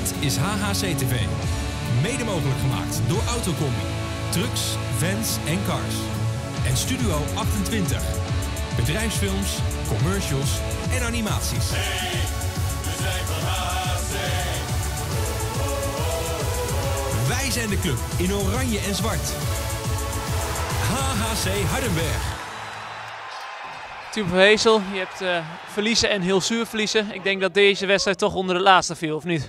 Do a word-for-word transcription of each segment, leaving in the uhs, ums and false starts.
Dit is H H C T V. Mede mogelijk gemaakt door Autocombi, Trucks, Vans en Cars. En Studio achtentwintig. Bedrijfsfilms, commercials en animaties. Hey, we zijn van H H C. Wij zijn de club in oranje en zwart. H H C Hardenberg. Team van Heesel, je hebt uh, verliezen en heel zuur verliezen. Ik denk dat deze wedstrijd toch onder de laatste viel, of niet?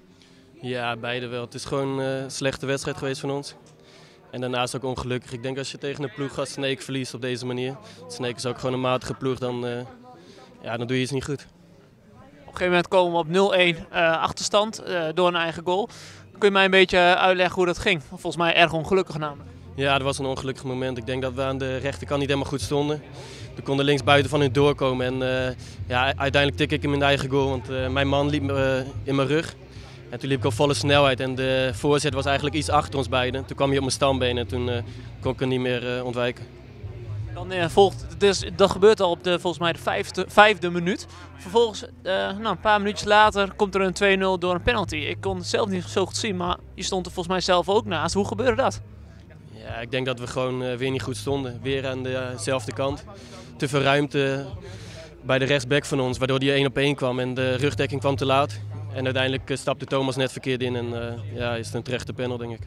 Ja, beide wel. Het is gewoon uh, een slechte wedstrijd geweest van ons. En daarnaast ook ongelukkig. Ik denk als je tegen een ploeg als Sneek verliest op deze manier. Sneek is ook gewoon een matige ploeg, dan, uh, ja, dan doe je iets niet goed. Op een gegeven moment komen we op nul-een uh, achterstand uh, door een eigen goal. Kun je mij een beetje uitleggen hoe dat ging? Volgens mij erg ongelukkig namelijk. Ja, dat was een ongelukkig moment. Ik denk dat we aan de rechterkant niet helemaal goed stonden. We konden links buiten van hun doorkomen en uh, ja, uiteindelijk tik ik hem in de eigen goal, want uh, mijn man liep uh, in mijn rug. En toen liep ik op volle snelheid en de voorzet was eigenlijk iets achter ons beiden. Toen kwam hij op mijn stambeen en toen uh, kon ik hem niet meer uh, ontwijken. Dan uh, volgt, dus, dat gebeurt al op de, volgens mij de vijfde, vijfde minuut. Vervolgens, uh, nou, een paar minuutjes later, komt er een twee nul door een penalty. Ik kon het zelf niet zo goed zien, maar je stond er volgens mij zelf ook naast. Hoe gebeurde dat? Ja, ik denk dat we gewoon uh, weer niet goed stonden. Weer aan dezelfde uh kant. Te veel ruimte bij de rechtsback van ons, waardoor die één op één kwam en de rugdekking kwam te laat. En uiteindelijk uh, stapte Thomas net verkeerd in en uh, ja, is het een terechte panel, denk ik.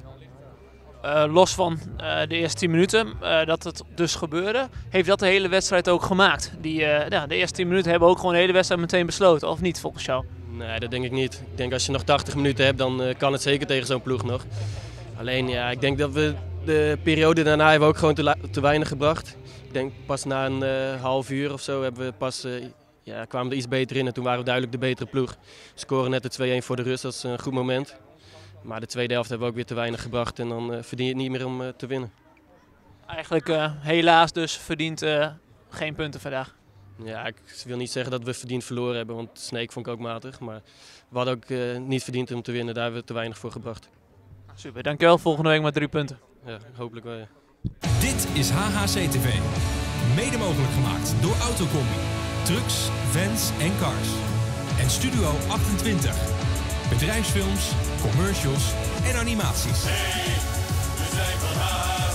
Uh, los van uh, de eerste tien minuten, uh, dat het dus gebeurde, heeft dat de hele wedstrijd ook gemaakt? Die, uh, ja, de eerste tien minuten hebben ook gewoon de hele wedstrijd meteen besloten, of niet volgens jou? Nee, dat denk ik niet. Ik denk als je nog tachtig minuten hebt, dan uh, kan het zeker tegen zo'n ploeg nog. Alleen ja, ik denk dat we de periode daarna hebben we ook gewoon te, te weinig gebracht. Ik denk pas na een uh, half uur of zo hebben we pas, uh, ja, kwamen we er iets beter in en toen waren we duidelijk de betere ploeg. We scoren net de twee-een voor de rust, dat is een goed moment. Maar de tweede helft hebben we ook weer te weinig gebracht en dan uh, verdien je het niet meer om uh, te winnen. Eigenlijk uh, helaas dus verdient uh, geen punten vandaag. Ja, ik wil niet zeggen dat we verdiend verloren hebben, want Sneek vond ik ook matig. Maar we hadden ook uh, niet verdiend om te winnen, daar hebben we te weinig voor gebracht. Super, dankjewel. Volgende week maar drie punten. Ja, hopelijk wel, ja. Dit is H H C T V. Mede mogelijk gemaakt door Autocombi, Trucks, Vans en Cars. En Studio achtentwintig. Bedrijfsfilms, commercials en animaties. Hey, we zijn van H H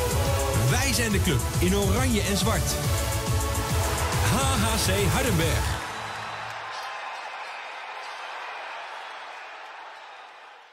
C. Wij zijn de club in oranje en zwart. H H C Hardenberg.